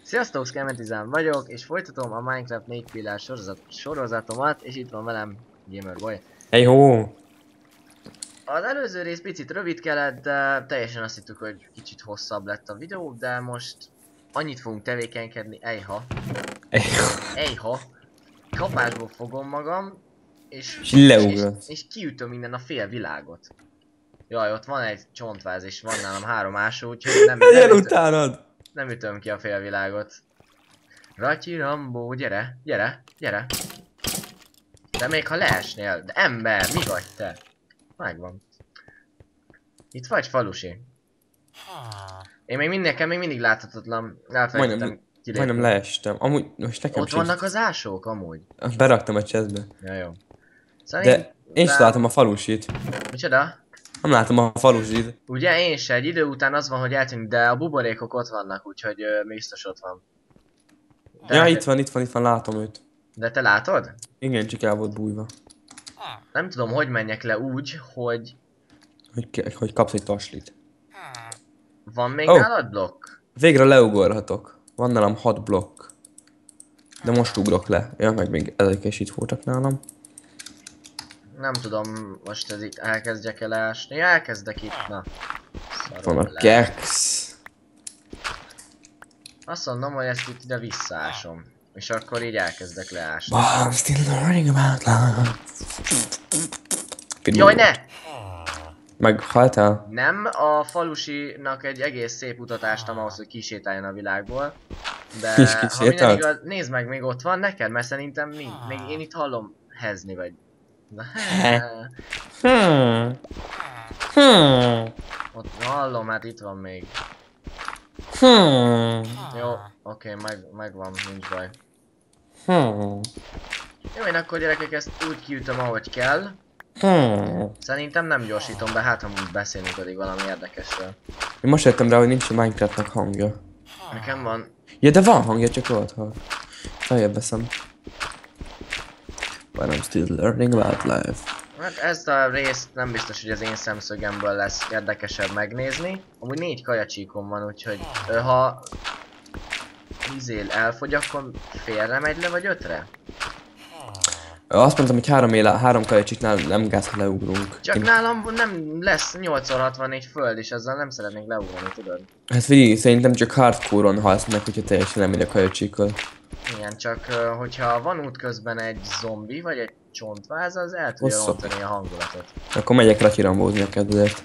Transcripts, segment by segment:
Sziasztok, Skemetizán vagyok, és folytatom a Minecraft 4 pillár sorozatomat, és itt van velem Gamerboy. Hey ho! Az előző rész picit rövid kellett, de teljesen azt hittük, hogy kicsit hosszabb lett a videó, de most annyit fogunk tevékenykedni, ejha, kapásból fogom magam, és kiütöm innen a fél világot. Jaj, ott van egy csontváz, és van nálam 3 ásó, úgyhogy nem ütöm ki a fél világot. Ratyi Rambó, gyere, gyere, gyere. De még ha leesnél, de ember, mi vagy te? Megvan. Itt vagy, falusi? Én még mindig láthatatlan. Majdnem leestem. Amúgy most nekem ott vannak az ásók, amúgy. Beraktam a chestbe. Ja, jó. De én sem látom a falusit. Micsoda? Nem látom a falusit. Ugye én se, egy idő után az van, hogy eltűnik, de a buborékok ott vannak, úgyhogy biztos ott van. De ja, itt van, látom őt. De te látod? Igen, csak el volt bújva. Nem tudom, hogy menjek le úgy, hogy... Hogy kapsz egy taslit. Van még nálad blokk? Végre leugorhatok. Van nálam 6 blokk. De most ugrok le. Ja, meg még ezek is itt voltak nálam. Nem tudom, most ez itt elkezdjek el leásni. Elkezdek itt, na. Van a kex. Azt mondom, hogy ezt itt ide visszaásom. És akkor így elkezdek leásni. I'm still learning about life. Jaj, ne! Meghaltál? Nem, a falusinak egy egész szép utatástam ahhoz, hogy kisétáljon a világból. De ha minden igaz, nézd meg, még ott van neked, mert szerintem még én itt hallom hezni vagy. Na, ott hallom, hát itt van még. Jó, oké, megvan, nincs baj. Jó, én akkor gyerekek ezt úgy kiütöm, ahogy kell. Szerintem nem gyorsítom be, hát ha úgy beszélünk addig valami érdekesről. Én most jöttem rá, hogy nincs a Minecraftnak hangja. Nekem van. Ja, de van hangja, csak ott hall. Feljebb veszem. But I'm still learning about life. Hát ezt a részt nem biztos, hogy az én szemszögemből lesz érdekesebb megnézni. Amúgy 4 kajacsíkom van, úgyhogy ha izél elfogy, akkor félre megy le, vagy 5-re? Azt mondtam, hogy 3 kajacsiknál nem gáz, ha leugrunk. Csak nálam nem lesz 8x64 föld, és ezzel nem szeretnék leugrani, tudod? Hát figyelj, szerintem csak hardcore-on halsz meg, hogyha teljesen nem megy a kajacsikkal. Igen, csak hogyha van útközben egy zombi, vagy egy csontváz, az el tudja rontani a hangulatot. Akkor megyek ratyirambózni a kedvedért.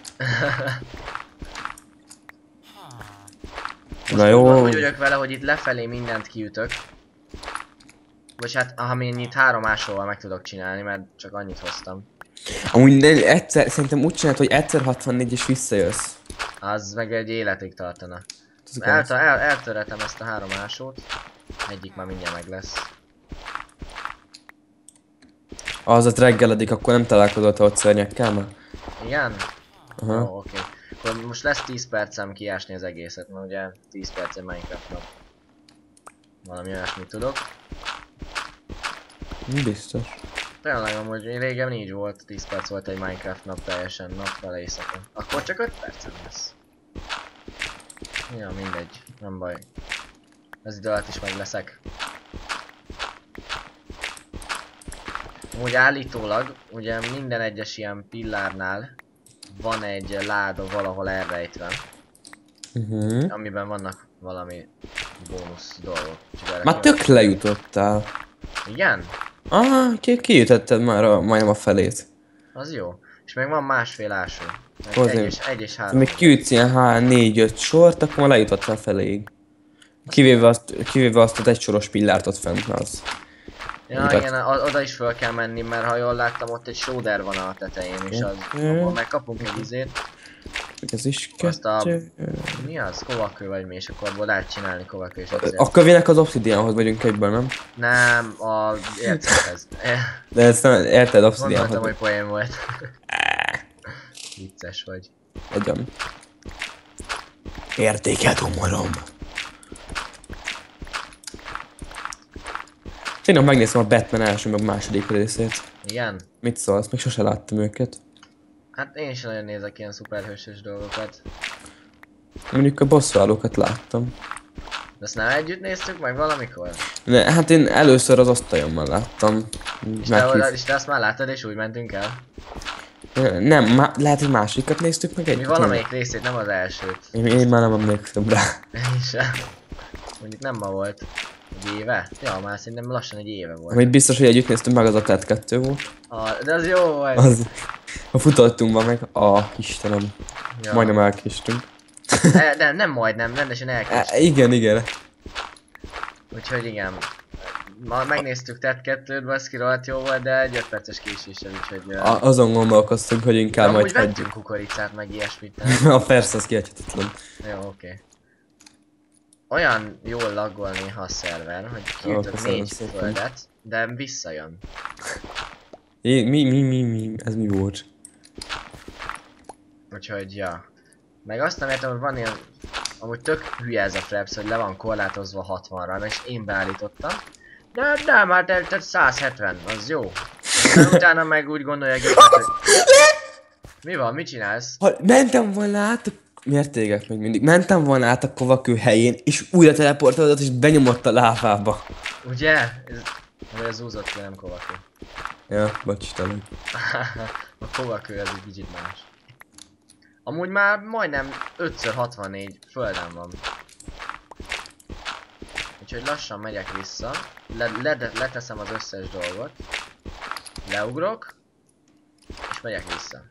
Na jó. Úgy vagyok vele, hogy itt lefelé mindent kiütök. Vagy hát, amennyit 3 ásóval meg tudok csinálni, mert csak annyit hoztam. Amúgy szerintem úgy csinált, hogy egyszer 64 és visszajössz. Az meg egy életig tartana. Eltörhetem ezt a 3 ásót. Egyik már mindjárt meg lesz. Az reggeledik, akkor nem találkozott ott szörnyekkel már? Igen? Aha. Ó, oké. Akkor most lesz 10 percem kiásni az egészet, mert ugye 10 perc egy Minecraft nap. Valami olyasmit tudok. Biztos. Tényleg amúgy régen így volt, 10 perc volt egy Minecraft nap teljesen, nap vele éjszaka. Akkor csak 5 percem lesz. Ja, mindegy, nem baj. Ez idő alatt is meg leszek. Úgy állítólag, ugye minden egyes ilyen pillárnál van egy láda valahol elrejtve. Amiben vannak valami bónusz dolgok. Már tök lejutottál. Igen? Ah, kiütötted már majdnem a felét. Az jó. És még van másfél ásó. 1 és 3. Még kiütsz ilyen 4-5 sort, akkor már lejutottál feléig. Kivéve azt az egysoros pillárt ott fent az. Ja, igen, oda is föl kell menni, mert ha jól láttam, ott egy sóder van a tetején, és az, ahol megkapunk egy izét. Ez is azt a... Mi az? Kovakő vagy mi, és akkor abból lehet csinálni kovakő és azért. A kövének az obszidiánhoz vagyunk egyből, nem? Nem, a ércekhez. De ezt nem érted, obszidiánhoz. Gondoltam, hogy poén volt. Vicces vagy. Agyam. Értéket humorom. Tényleg megnéztem a Batman első meg második részét. Igen? Mit szólsz? Még sose láttam őket. Hát én is nagyon nézek ilyen szuperhősös dolgokat. Mondjuk a bosszúállókat láttam. De ezt nem együtt néztük meg valamikor? Ne, hát én először az osztályommal láttam. És te azt már láttad és úgy mentünk el? Nem, lehet, hogy másikat néztük meg Mi valamelyik részét, nem az elsőt. Én már nem emlékszem rá. Én sem. Mondjuk nem ma volt. Egy éve? Ja, már szerintem lassan egy éve volt. Amit biztos, hogy együtt néztünk meg, az a TED 2 volt. De az jó volt. Az... A futottunk meg, Istenem. Ja. Majdnem elkéstünk. De nem majdnem, rendesen elkéstünk. Igen. Úgyhogy igen. Ma megnéztük TED 2-t, baszki rohadt jó volt, de egy 5 perces késéssel, úgyhogy... Azon gondolkoztunk, hogy inkább majd hagyjuk. Vettünk kukoricát, meg ilyesmit. Persze, az kiegyhetetlen. Jó, oké. Olyan jól laggol néha a szerver, hogy kiütök 4 földet, de visszajön. Mi? Ez mi volt? Úgyhogy, ja. Meg azt nem értem, hogy van ilyen... Amúgy tök hülye ez a Fraps, hogy le van korlátozva 60-ra, és én beállítottam. De már eltett 170, az jó. De utána meg úgy gondolja hogy... Mi van? Mit csinálsz? Mentem volna át a... Miért tégek még mindig? Mentem volna át a kovakő helyén, és újra teleportolódott, és benyomott a lávába. Ugye? Vagy az úzott ki, nem kovakő. Ja, bocs, talán. A kovakő az egy kicsit más. Amúgy már majdnem 5x64 földem van. Úgyhogy lassan megyek vissza. Leteszem az összes dolgot. Leugrok. És megyek vissza.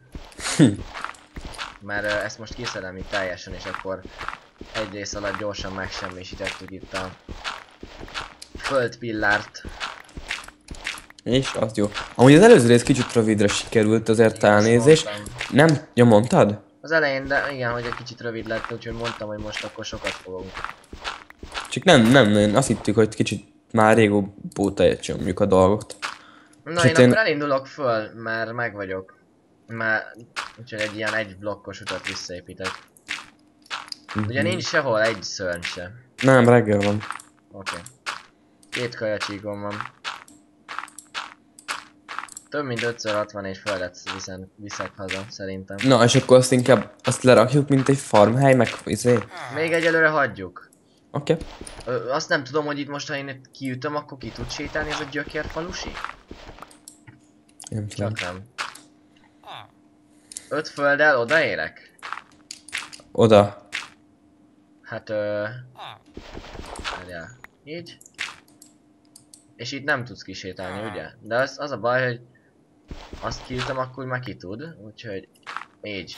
Mert ezt most kiszedem itt teljesen, és akkor egy rész alatt gyorsan megsemmisítettük itt a földpillárt. És az jó. Amúgy az előző rész kicsit rövidre sikerült, azért elnézés. Nem? Ja, mondtad? Az elején, de igen, hogy egy kicsit rövid lett, úgyhogy mondtam, hogy most akkor sokat fogunk. Csak nem, azt hittük, hogy kicsit már régóta csomjuk a dolgot. Na, én akkor elindulok föl, mert meg vagyok. Úgyhogy egy ilyen egy blokkos utat visszaépítek. Ugye nincs sehol egy szörny se. Nem, reggel van. Oké. 2 kajacsíkom van. Több mint 5x64 földet viszek haza, szerintem. Na, és akkor azt inkább lerakjuk, mint egy farmhely, meg Még egyelőre hagyjuk. Oké. Azt nem tudom, hogy itt most, ha én itt kiütöm, akkor ki tud sétálni ez a gyökérfalusi? Nem tudom. Csak nem. 5 földdel odaérek? Oda. Hát várjál. Így. És itt nem tudsz kisétálni, ugye? De az a baj, hogy azt kiütöm, akkor már ki tud, úgyhogy így.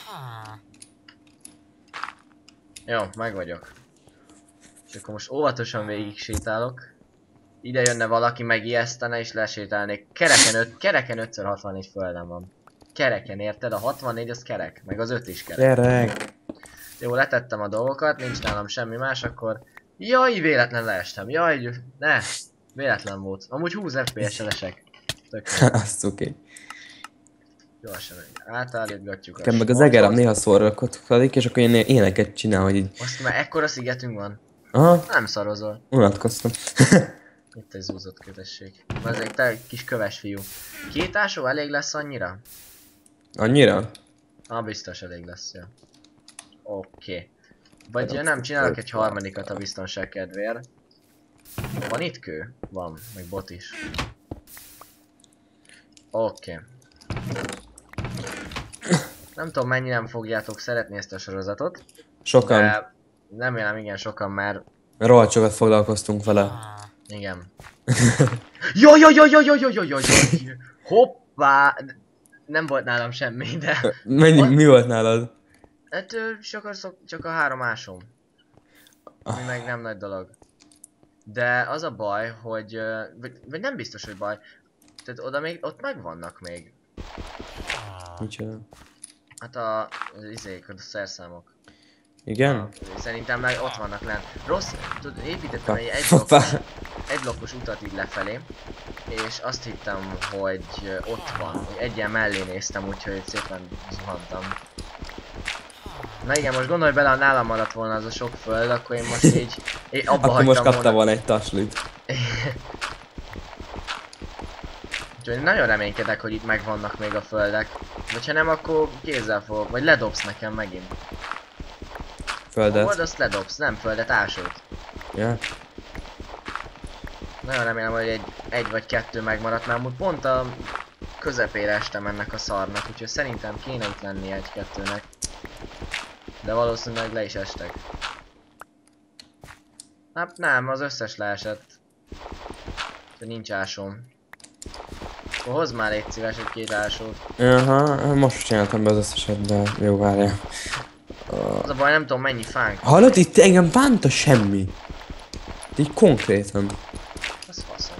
Jó, meg vagyok. És akkor most óvatosan végig sétálok. Ide jönne valaki, megijesztene és lesétálnék. Kereken 5x64 földem van. Kereken, érted? A 64 az kerek, meg az 5 is kerek. Kerek. Jó, letettem a dolgokat, nincs nálam semmi más, akkor... Jaj, véletlen leestem, jaj, ne! Véletlen volt. Amúgy 20 FPS-el esek. Azt oké. Gyorsan átállítgatjuk. Nekem meg az egerem néha szorrakodik, és akkor én éneket csinál, hogy így... Most már ekkora szigetünk van. Aha. Nem szarozol. Unatkoztam. Itt egy zúzott kötesség. Ezek te kis köves fiú. 2 ásó elég lesz annyira? Annyira? Biztos elég lesz, ja. Oké. Vagy nem csinálok egy harmadikat a biztonság kedvéért. Van itt kő? Van, meg bot is. Oké. Nem tudom, mennyi nem fogjátok szeretni ezt a sorozatot. Sokan. De remélem igen sokan, mert... Rohadt sokat foglalkoztunk vele. Igen. Jaj. Hoppá! Nem volt nálam semmi, de... Mi volt nálad? Hát csak a 3 ásom. Ami meg nem nagy dolog. De az a baj, hogy... Vagy nem biztos, hogy baj. Tehát ott megvannak még. Micsoda? Hát a szerszámok. Igen? Szerintem meg ott vannak lent. Rossz, tudod, építettem egy blokkos utat így lefelé. És azt hittem, hogy ott van. Egyen mellé néztem, úgyhogy szépen zuhantam. Na igen, most gondolj bele, ha nálam maradt volna az a sok föld, akkor én most így abba akkor hagytam most kapta volna. volna egy taslit. Úgyhogy nagyon reménykedek, hogy itt megvannak még a földek. Vagy ha nem, akkor kézzel fogok, vagy ledobsz nekem megint. Földet. Hol azt ledobsz, nem földet, ásót. Ja. Nagyon remélem, hogy egy vagy kettő megmaradt, mert amúgy pont a közepére estem ennek a szarnak, úgyhogy szerintem kéne itt lennie egy-kettőnek. De valószínűleg le is estek. Hát nem, az összes leesett. De nincs ásom. Akkor hozd már légy szíves egy 2 ásót. Aha, most csináltam be az összeset, de jó, várjál. Az a baj, nem tudom mennyi fánk. Hallod, itt engem bánt a semmi. Így konkrétan. Az faszom.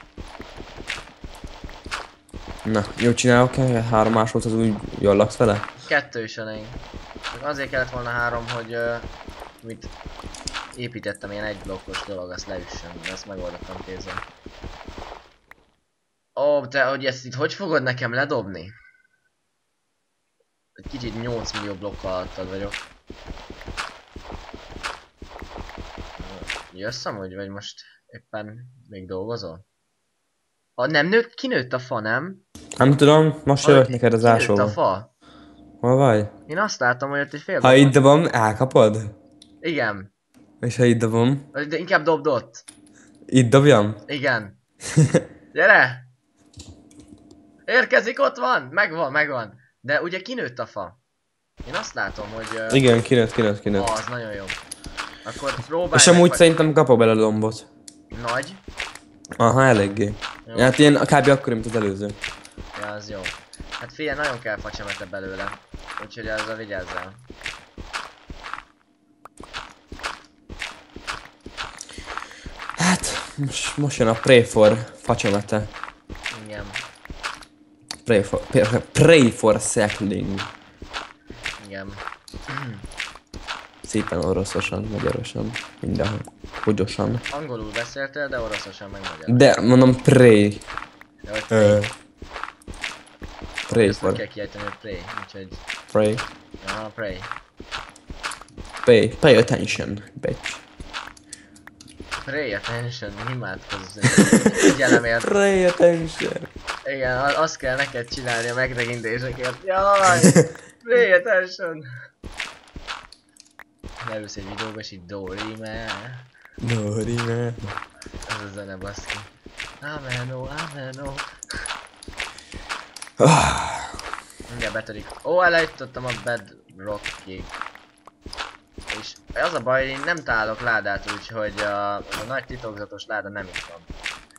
Na, jó csinálok-e? 3 másodperc az úgy jól laksz vele? 2 is elég. Azért kellett volna 3, hogy mit építettem ilyen egy blokkos dolog, azt leüssem, de ezt megoldottam kézzel. Ó, te, hogy ezt itt hogy fogod nekem ledobni? Egy kicsit 8 millió blokk alattad vagyok. Jössz amúgy, vagy most éppen még dolgozol? Nem nőtt, kinőtt a fa, nem? Nem tudom, most jövök neked az Kinőtt ásóba. a fa? Hol vagy? Én azt láttam, hogy ott egy fél Ha itt dobom, elkapod? Igen. És ha itt dobom? De inkább dobd ott. Itt dobjam? Igen. Gyere! Érkezik, ott van! Megvan, megvan. De ugye kinőtt a fa. Én azt látom, hogy... Igen, kinőtt. Az nagyon jó. Akkor próbálj És amúgy meg, szerintem kapok bele lombot. Nagy. Aha, eléggé. Jó. Hát ilyen kb. Akkor, mint az előző. Ja, az jó. Hát figyelj, nagyon kell facsemete belőle. Úgyhogy ezzel vigyázzál. Hát, most jön a pray for facsemete. Igen. Pray for sapling. Igen. Szépen oroszosan, magyarosan, mindenhol. Hogyosan. Angolul beszéltél, de oroszosan meg magyarul. De mondom pray. Ja, hogy pray. Pray Ezt for. kell kiejteni, hogy pray. Úgyhogy... Pray. Aha, pray. Pay attention, bitch. Pray attention, imádkozz. Figyelemért. Pray attention. Igen, azt kell neked csinálni a megtekintéseket. Jaj! Pay attention! Leülsz egy videóba és így Dorime. Dorime. Ez a zene baszki. Ameno, ameno. Mindjárt betörik. Ó, elejtottam a bedrockig. És az a baj, én nem találok ládát, úgyhogy a nagy titokzatos láda nem itt van.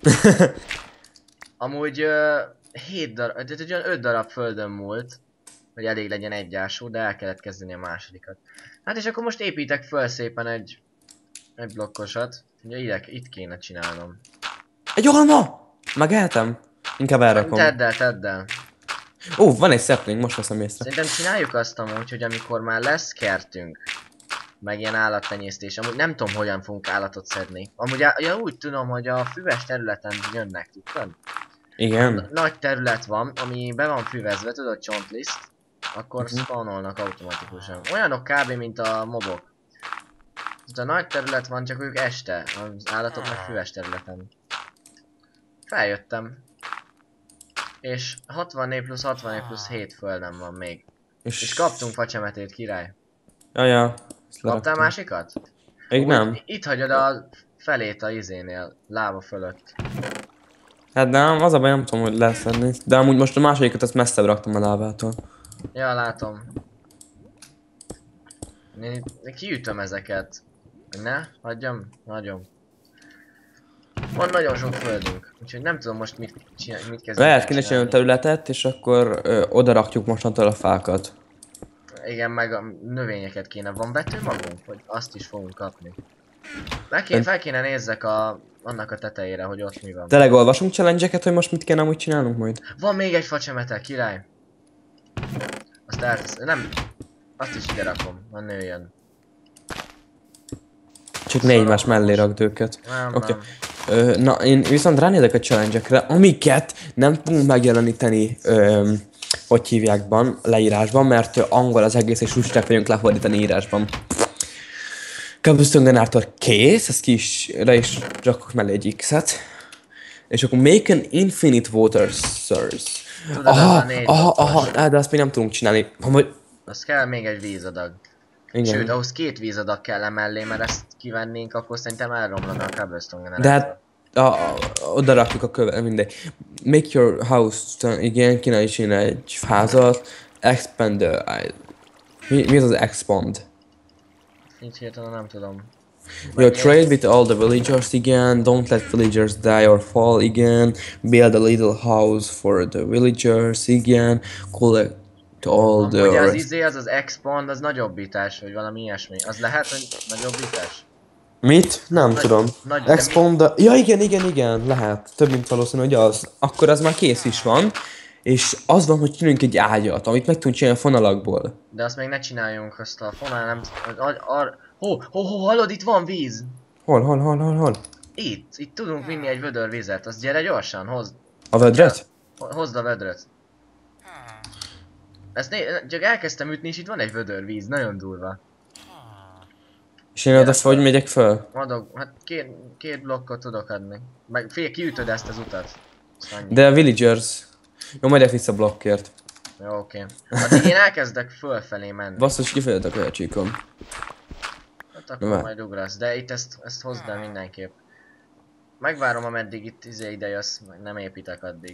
Amúgy 7 darab, tehát egy olyan 5 darab földön múlt, hogy elég legyen egy ásó, de el kellett kezdeni a másodikat. Hát és akkor most építek föl szépen egy blokkosat. Ugye itt kéne csinálnom. Egy alma! Megeltem. Inkább elrakom. Tedd el. Ó, van egy sapling, most veszem észre. Szerintem csináljuk azt amúgy, hogy amikor már lesz kertünk, meg ilyen állattenyésztés, amúgy nem tudom hogyan fogunk állatot szedni. Amúgy úgy tudom, hogy a füves területen jönnek, tudod? Igen. Nagy terület van, ami be van füvezve, tudod, csontliszt, akkor spawnolnak automatikusan. Olyanok kb. Mint a mobok. A nagy terület van, csak ők este, az állatok meg füves területen. Feljöttem. És 64 plusz 64 plusz 7 földem van még. És kaptunk facsemetét, király. Ja. Kaptál másikat? Még nem. Itt hagyod a felét a izénél, lába fölött. Hát nem, az a baj, nem tudom, hogy leszedni. De amúgy most a másodikat azt messzebb raktam a lábától. Ja, látom. Én kiütöm ezeket. Ne? Hagyjam? Nagyon. Van nagyon sok földünk, úgyhogy nem tudom most mit kezdjünk. Lehet kéne csinálni a területet, és akkor oda rakjuk mostantól a fákat. Igen, meg a növényeket kéne. Van vetőmagunk? Vagy azt is fogunk kapni? Fel kéne nézzek annak a tetejére, hogy ott mi van. Tényleg olvasunk challenge-eket, hogy most mit kéne amúgy csinálnunk majd? Van még egy facsemete, király! Azt eltesz... Nem. Azt is ide rakom, a nőjön. Csak ne egymás mellé rakd őket. Nem, Oké. Na, én viszont ránézek a challenge-ekre, amiket nem tudunk megjeleníteni, hogy hívjákban, leírásban, mert angol az egész, és lusták vagyunk lefordítani írásban. Cobblestone Generator kész, ezt ki is, rá is rakok mellé egy X-et. És akkor make an infinite water source. Aha, de azt még nem tudunk csinálni. Az kell még egy vízadag. Igen. Sőt, ahhoz 2 vízadag kell emellé, mert ezt kivennénk, akkor szerintem elromlana a cobblestone generátor. De hát oda rakjuk a követ, mindegy. Make your house, igen, kéne is csinálni egy házat. Expand the... Mi az az expand? Nincs hirtelen, nem tudom. You trade with all the villagers again, don't let villagers die or fall again, build a little house for the villagers again, collect all the ugye az rest. az expand, az nagyobbítás, vagy valami ilyesmi. Az lehet, hogy nagyobbítás? Mit? Nem tudom. Expand, ja igen, lehet. Több mint valószínű, hogy az. Akkor az már kész is van. És az van, hogy csinálunk egy ágyat, amit meg tudunk csinálni a fonalakból. De azt még ne csináljunk, azt a fonál nem... Hallod, itt van víz! Hol? Itt tudunk vinni egy vödör vizet, azt gyere gyorsan, hozd. A vödret? Hozd a vödröt. Ezt csak elkezdtem ütni, és itt van egy vödör víz, nagyon durva. És én oda hogy megyek föl? Adok, hát két blokkot tudok adni. Meg kiütöd ezt az utat. De a villagers... Jó, majd vissza blokkért. Jó, oké. Addig én elkezdek fölfelé menni. Basszus, kifejezetten a kölycsíkom. Hát akkor majd ugrasz, de itt ezt hozd el mindenképp. Megvárom, ameddig itt ide jössz, nem építek addig.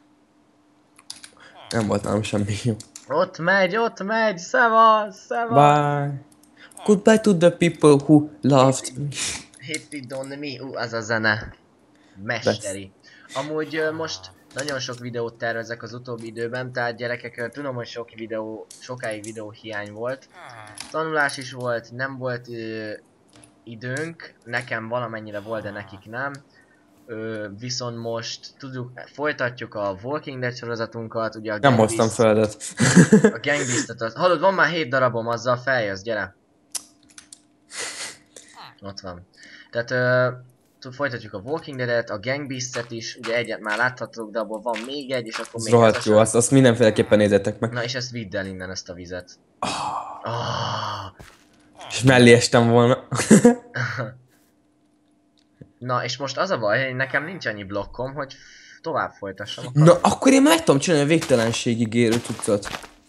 Nem volt nálam semmi jó. Ott megy, szevasz! Bye! Goodbye to the people who loved me. Hit it on me, az a zene. Mesteri. Amúgy most nagyon sok videót tervezek az utóbbi időben, tehát gyerekek, tudom, hogy sokáig videó hiány volt. Tanulás is volt, nem volt időnk, nekem valamennyire volt, de nekik nem. Viszont most folytatjuk a Walking Dead sorozatunkat, ugye a nem hoztam földet. A Gang Beast-et, hallod, van már 7 darabom, azzal feljössz, gyere. Ott van. Tehát folytatjuk a Walking Dead-et, a Gang Beast-et is, ugye egyet már láthatok, de abból van még egy, és akkor még rohadt jó, azt mindenféleképpen nézzetek meg. Na és ezt vidd el innen, ezt a vizet. És mellé estem volna. Na és most az a baj, hogy nekem nincs annyi blokkom, hogy tovább folytassam. Na akkor én meg tudom csinálni a végtelenségig érő cuccot.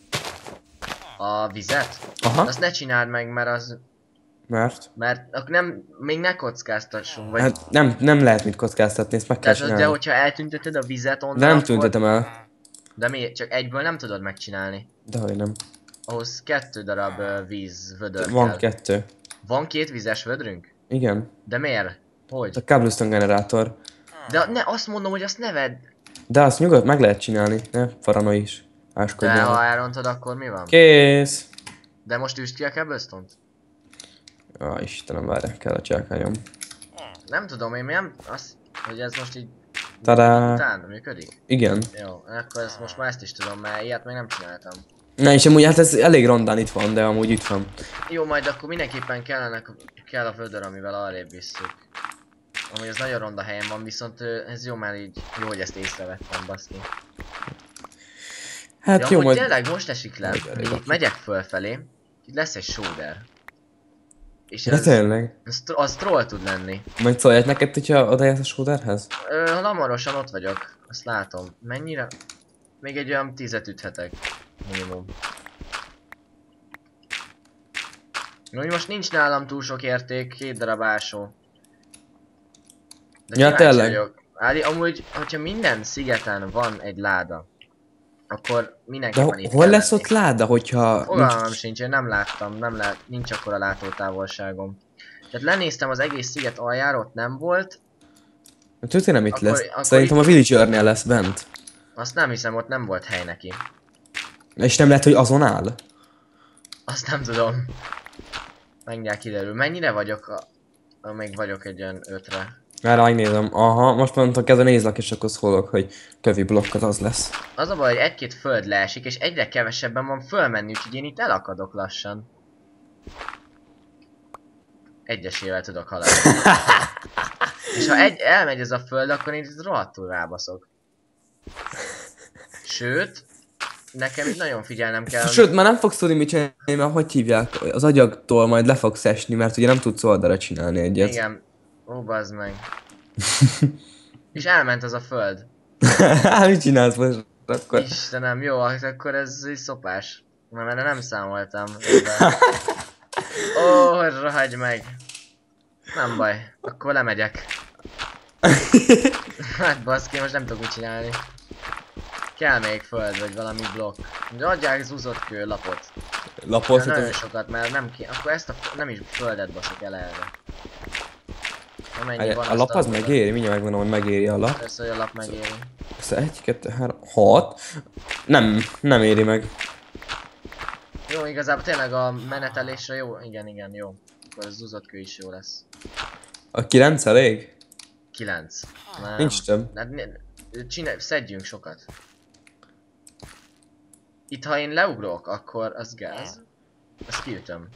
A vizet? Aha. Azt ne csináld meg, mert az... Mert? Mert még ne kockáztassunk, vagy... Hát nem lehet mit kockáztatni, ezt meg kell csinálni. De hogyha eltünteted a vizet onnan, de nem tüntetem el. De miért? Csak egyből nem tudod megcsinálni. Dehogy nem. Ahhoz 2 darab vízvödör van kell. 2. Van 2 vizes vödrünk? Igen. De miért? Hogy? A cobblestone generátor. De ne, azt mondom, hogy azt ne vedd. De azt nyugodt meg lehet csinálni, ne paranoid is. De ha elrontod, akkor mi van? Kész. De most üst ki a cobblestone-t? Istenem, várjál, kell a cselkányom. Nem tudom, én nem... Azt, hogy ez most így... Tadá! Után működik? Igen. Jó, akkor most már ezt is tudom, mert ilyet még nem csináltam. Na és amúgy hát ez elég rondán itt van, de amúgy itt van. Jó, majd akkor mindenképpen kell a vödör, amivel arrébb visszük. Amúgy ez nagyon ronda helyen van, viszont ez jó, már így jó, hogy ezt észrevettem, baszki. Hát ja, jó, majd... tényleg most esik le, itt megyek fölfelé, itt lesz egy shoulder. És ez tényleg? Az troll tud lenni. Majd szólják neked, hogyha odaérsz a shoulderhez? Hamarosan ott vagyok, azt látom. Mennyire? Még egy olyan 10-et üthetek. Minimum. Most nincs nálam túl sok érték, 2 darab ásó. De ja, tényleg? Amúgy, hogyha minden szigeten van egy láda, akkor mindenképpen itt hol lesz ott láda, hogyha... Fogalmam sincs, én nem láttam, nincs akkora látótávolságom. Tehát lenéztem az egész sziget aljára, ott nem volt. Tudja nem itt lesz. Szerintem a villagernél lesz bent. Azt nem hiszem, ott nem volt hely neki. És nem lehet, hogy azon áll? Azt nem tudom. Mindjárt kiderül. Mennyire vagyok? Még vagyok egy olyan 5-re. Már megnézem. Aha, most mondtok kezdve nézlek, és akkor szólok, hogy kövi blokkot az lesz. Az a baj, hogy egy-két föld leesik, és egyre kevesebben van fölmenni, úgyhogy én itt elakadok lassan. Egyesével tudok haladni. És ha elmegy ez a föld, akkor én itt rohadtul rábaszok. Sőt, nekem itt nagyon figyelnem kell. Sőt, már nem fogsz tudni mit csinálni, mert hogy hívják, az agyagtól majd le fogsz esni, mert ugye nem tudsz oldalra csinálni egyet. Igen. Ó, bazd meg. És elment az a föld. Mit csinálsz most akkor? Istenem, jó, akkor ez szopás. Mert erre nem számoltam. Ó, rohagy meg. Nem baj, akkor lemegyek. Hát baszki, most nem tudok mit csinálni. Kell még föld, vagy valami blokk. Adják zúzott kő lapot. Lapot? Nagyon sokat, mert nem ki... Akkor ezt a... nem is földet baszok el erre. A lap az megéri? Mindjárt megmondom, hogy megéri a lap. Persze, hogy a lap megéri. Ez 1, 2, 3, 6. Nem éri meg. Jó, igazából tényleg a menetelésre jó. Igen, jó. Akkor az zúzott kő is jó lesz. A 9 elég? 9. Nem. Nincs több. Szedjünk sokat. Itt ha én leugrok, akkor az gáz. Ezt kiütöm.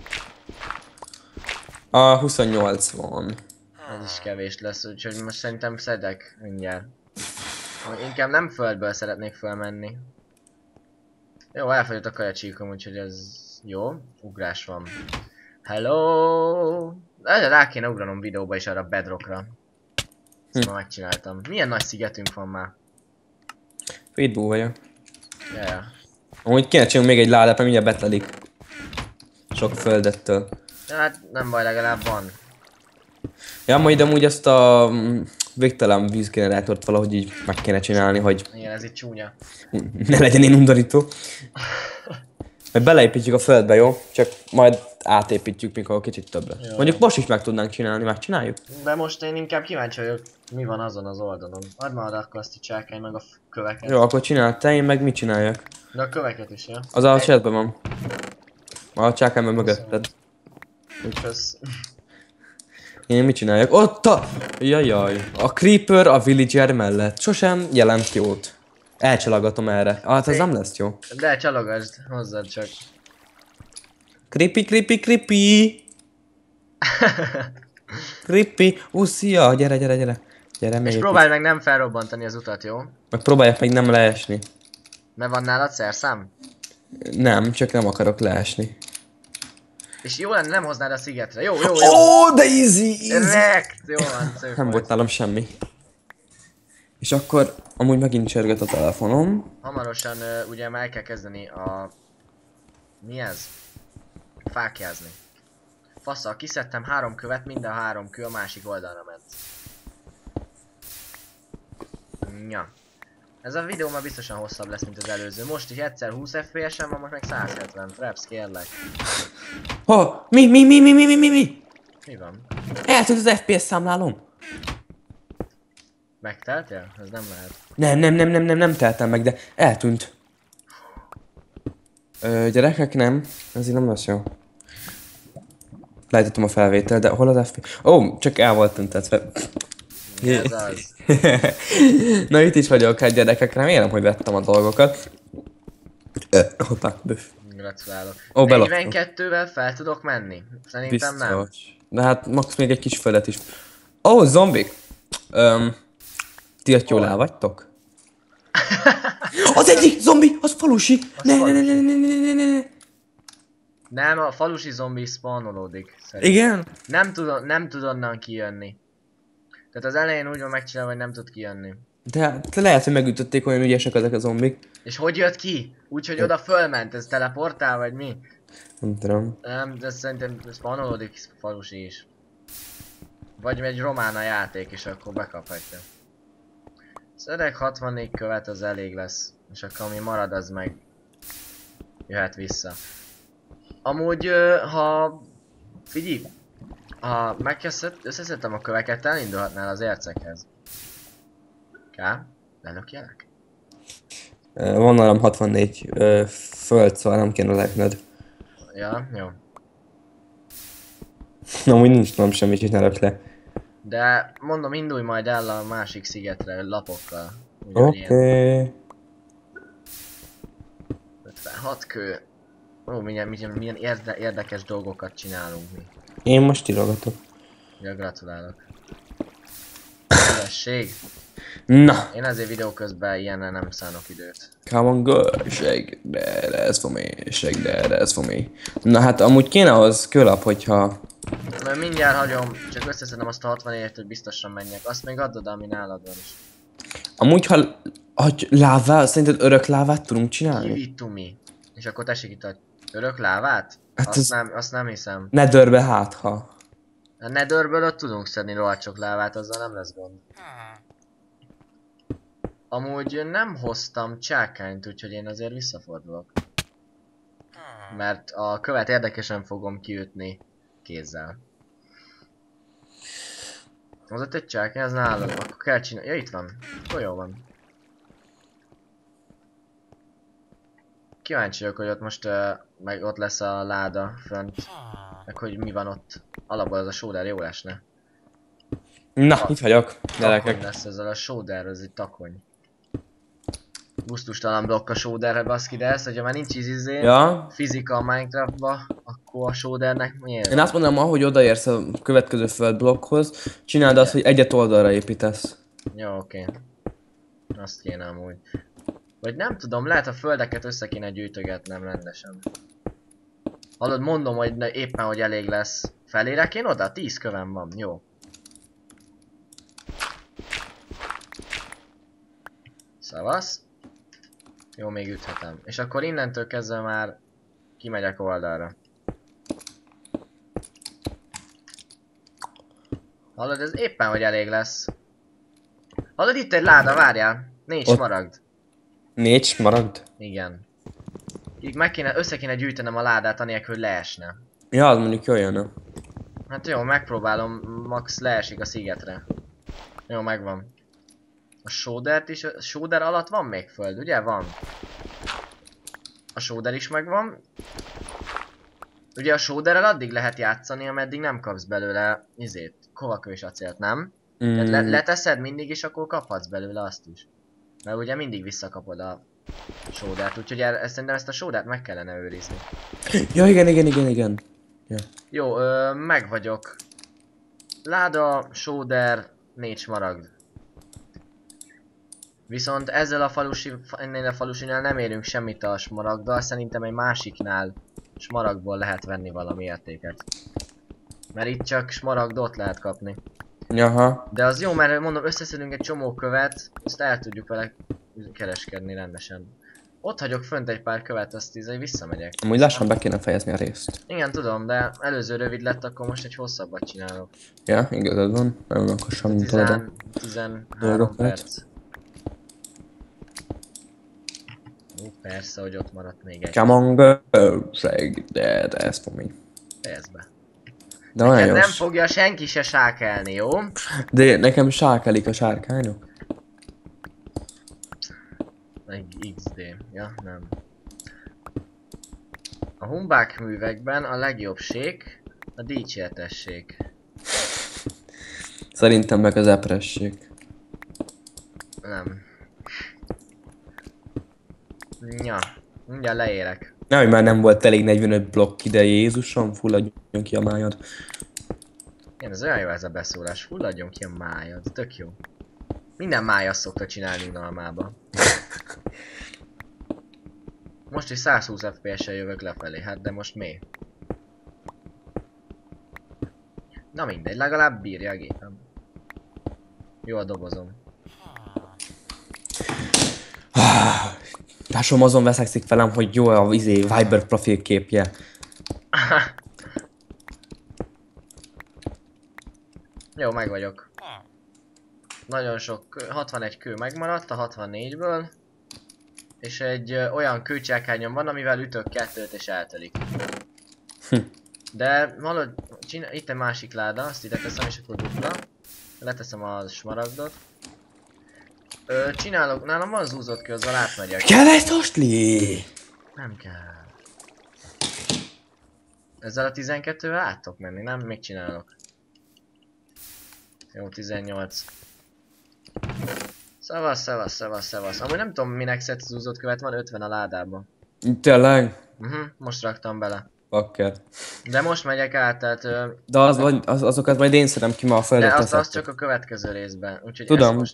A 28 van. Ez is kevés lesz, úgyhogy most szerintem szedek mindjárt. Inkább nem földből szeretnék fölmenni. Jó, elfogyott a kajacsíkom, úgyhogy ez jó. Ugrás van. Hello! Rá kéne ugranom videóba is arra a bedrockra. Ezt már megcsináltam. Milyen nagy szigetünk van már? Feedball vagyok. Yeah. Amúgy kéne csinálni még egy ládát, mert mindjárt betlelik. Sok földettől. Ja, hát nem baj, legalább van. Ja, majd amúgy ezt a végtelen vízgenerátort valahogy így meg kéne csinálni, hogy... Igen, ez itt csúnya. Ne legyen én undorító. Majd beleépítjük a földbe, jó? Csak majd átépítjük, mikor kicsit többre. Jó. Mondjuk most is meg tudnánk csinálni, megcsináljuk? De most én inkább kíváncsi vagyok, mi van azon az oldalon. Add már oda akkor azt a csákány, meg a köveket. Jó, akkor csináld te, én meg mit csináljak? De a köveket is, ja? Az a chatben van. A csákány meg mögötted. Kösz. Én mit csináljak? Ott a... Jajjaj. A creeper a villager mellett. Sosem jelent jót. Elcsalagatom erre. Hát ez nem lesz jó. De csalogasd, hozzad csak. Creepy, creepy, creepy. Creepy. Szia, gyere. És próbálj meg nem felrobbantani az utat, jó? Meg próbálják meg nem leesni. Mert van nálad szerszám? Nem, csak nem akarok leesni. És jó lenne, nem hoznád a szigetre. Jó. Ó, de easy. Rekt! Jó van, szép. Nem volt nálam semmi. És akkor amúgy megint csörgött a telefonom. Hamarosan ugye már el kell kezdeni a... Mi ez? Fákjázni. Faszal, kiszedtem 3 követ, minden 3 kő a másik oldalra ment. Ja. Ez a videó már biztosan hosszabb lesz, mint az előző. Most is egyszer 20 FPS-en van, most meg 170. Fraps, kérlek. Mi? Mi van? Eltűnt az FPS számlálom. Megteltél? Ez nem lehet. Nem teltem meg, de eltűnt. Gyerekek, nem. Ez így nem lesz jó. Leállítottam a felvétel, de hol az FPS? Ó, csak el volt tüntetve. Ez az. Na itt is vagyok, hát gyerekek, remélem, hogy vettem a dolgokat. Hoppá, büff. Gratulálok. Ó, 42-vel fel tudok menni? Szerintem biztos. nem. De hát max még egy kis földet is. Ó, zombik! Ti ott jól el vagytok? Az egyik zombi, az falusi! Ne. Nem, a falusi zombi spawnolódik. Szerintem. Igen? Nem tud onnan kijönni. Tehát az elején úgy van megcsinálva, hogy nem tud kijönni. De lehet, hogy megütötték, olyan ügyesek ezek a zombik. És hogy jött ki? Úgyhogy oda fölment, ez teleportál vagy mi? Nem tudom. Nem, de szerintem spawnolódik falusi is. Vagy egy román a játék, és akkor bekaphatja. Szedek 64 követ, az elég lesz. És akkor ami marad, az meg jöhet vissza. Amúgy, ha... Figyelj! Ha összeszedtem a köveket, elindulhatnál az ércekhez. Ká? Lelökjelek? Van nálam 64 föld, szóval nem kéne leknöd. Ja, jó. Amúgy nincs nálam semmit, hogy ne lök le. De mondom, indulj majd el a másik szigetre lapokkal. Oké. 56 kő. Ó, milyen érdekes dolgokat csinálunk mi. Én most írogatok. Ja, gratulálok. Szívesség. Na! Én azért videó közben ilyennel nem szánok időt. Come on, girl, shake that ass for me, shake that ass for me. Na hát amúgy kéne az kőlap, hogyha... Mert mindjárt hagyom, csak összeszedem azt a 60 évet, hogy biztosan menjek. Azt még add oda, ami nálad van is. Amúgy ha lává, szerinted örök lávát tudunk csinálni? Give it to me. És akkor tessék itt a Örök lávát? Hát Azt nem hiszem. Netherbe hát ha. A Netherből ott tudunk szedni rohadt sok lávát, azzal nem lesz gond. Amúgy nem hoztam csákányt, úgyhogy én azért visszafordulok. Mert a követ érdekesen fogom kiütni kézzel. Hozott egy csákány, az nálad, akkor kell csinálni. Ja, itt van. Akkor jó van. Kíváncsi vagyok, hogy ott most meg ott lesz a láda fönt. Meg hogy mi van ott. Alapból az a shoulder jó esne. Na, itt vagyok, Takony gyerekek. lesz ezzel a shoulder, ez egy takony. Gusztustalan blokk a shoulderre baszki, de ez, hogyha már nincs izé, Ja. fizika a Minecraftba, akkor a shouldernek miért? Én azt mondom, ahogy odaérsz a következő földblokkhoz, csináld azt, hogy egyet oldalra építesz. Jó, oké. Azt kéne amúgy. Vagy nem tudom, lehet a földeket össze kéne gyűjtögetnem rendesen. Hallod, mondom, hogy éppen hogy elég lesz. Felérek én oda? 10 kövem van, jó. Szavasz. Jó, még üthetem. És akkor innentől kezdve már kimegyek oldalra. Hallod, ez éppen hogy elég lesz. Hallod, itt egy láda, várjál. 4 smaragd. 4 smaragd? Igen. Így össze kéne gyűjtenem a ládát, anélkül hogy leesne. Ja, az mondjuk jól jönne. Hát jó, megpróbálom, max leesik a szigetre. Jó, megvan. A shouldert is, a shoulder alatt van még föld, ugye? Van. A shoulder is megvan. Ugye a shoulderrel addig lehet játszani, ameddig nem kapsz belőle kovakő és acélt, nem? Tehát leteszed mindig, és akkor kaphatsz belőle azt is. Mert ugye mindig visszakapod a shoulder-t, úgyhogy szerintem ezt a shoulder-t meg kellene őrizni. Ja, igen. Ja. Jó, meg vagyok. Láda, shoulder, 4 smaragd. Viszont ezzel ennél a falusinál nem érünk semmit a smaragddal, szerintem egy másiknál smaragdból lehet venni valami értéket. Mert itt csak smaragdot lehet kapni. Jaha. De az jó, mert mondom, összeszedünk egy csomó követ, azt el tudjuk vele kereskedni rendesen. Ott hagyok fönt egy pár követ, azt visszamegyek. Amúgy lassan be kéne fejezni a részt. Igen, tudom, de előző rövid lett, akkor most egy hosszabbat csinálok. Ja, igazad van. Nem akkor sem mint oda. 13 perc. Persze, hogy ott maradt még egy. Come on girl, shake that ass for me. Fejezd be. De nekem nem fogja senki se sákelni, jó? De nekem sákelik a sárkányok. XD. Ja, nem. A humbák művekben a legjobb sék a dicsértesség. Szerintem meg az epresség. Nem. Ja, mindjárt leérek. Nem, már nem volt elég 45 blokk ide, Jézusom, fulladjon ki a májad. Igen, ez olyan jó ez a beszólás, fulladjon ki a májad, tök jó. Minden máj azt szokta csinálni unalmába. Most is 120 FPS-sel jövök lefelé, hát de most mi? Na mindegy, legalább bírja a gépem. Jó a dobozom. Társam azon veszekszik velem, hogy jó a Viber profilképje. Jó, meg vagyok. Nagyon sok, 61 kő megmaradt a 64-ből. És egy olyan kőcsákányom van, amivel ütök kettőt és eltelik. De valahogy itt egy másik láda, azt ide teszem és akkor dupla. Leteszem a smaragdot. Csinálok, nálam van zúzott kő, azzal átmegyek. Kell egy ostli! Nem kell. Ezzel a 12-vel át tudok menni, nem? Még csinálok. Jó, 18. Szavasz. Amúgy nem tudom minek szedsz zúzott követ, van 50 a ládában. Tényleg? Most raktam bele. Bakker. De most megyek át, tehát... De azokat majd én szedem ki ma a földet. De az csak a következő részben, úgyhogy tudom. most...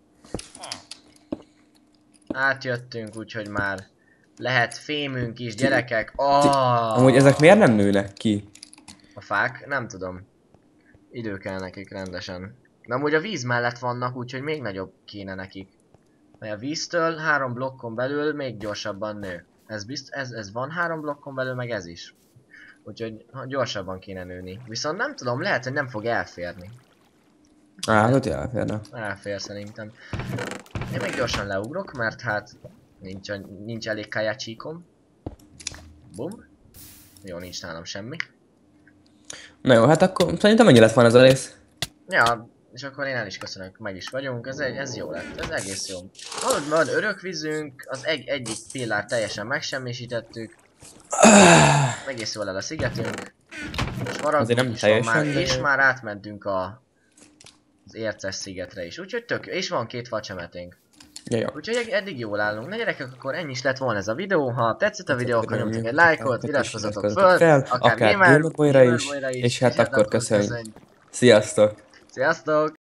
Átjöttünk, úgyhogy már lehet fémünk is, gyerekek. Amúgy ezek miért nem nőnek ki? A fák? Nem tudom. Idő kell nekik rendesen. De amúgy a víz mellett vannak, úgyhogy még nagyobb kéne nekik. Mert a víztől 3 blokkon belül még gyorsabban nő. Ez van 3 blokkon belül, meg ez is. Úgyhogy gyorsabban kéne nőni. Viszont nem tudom, lehet, hogy nem fog elférni. Hogy elférne. Elfér szerintem. Én még gyorsan leugrok, mert hát nincs elég kajacsíkom. Bum. Jó, nincs nálam semmi. Na jó, hát akkor szerintem ennyi lett van ez a rész. Ja, és akkor én el is köszönök, meg is vagyunk, ez jó lett, ez egész jó. Van örökvízünk, az egyik pillár teljesen megsemmisítettük. Egész jól el a szigetünk. És maradunk is van már, és már átmentünk az érces szigetre is, úgyhogy tök jó, és van 2 facsemeténk. Ja. Úgyhogy eddig jól állunk. Na gyerekek, akkor ennyi is lett volna ez a videó. Ha tetszett a videó, akkor nyomjatok egy lájkot, iratkozzatok föl, akár Gamerboyra is, és hát akkor köszönjük. Sziasztok! Sziasztok!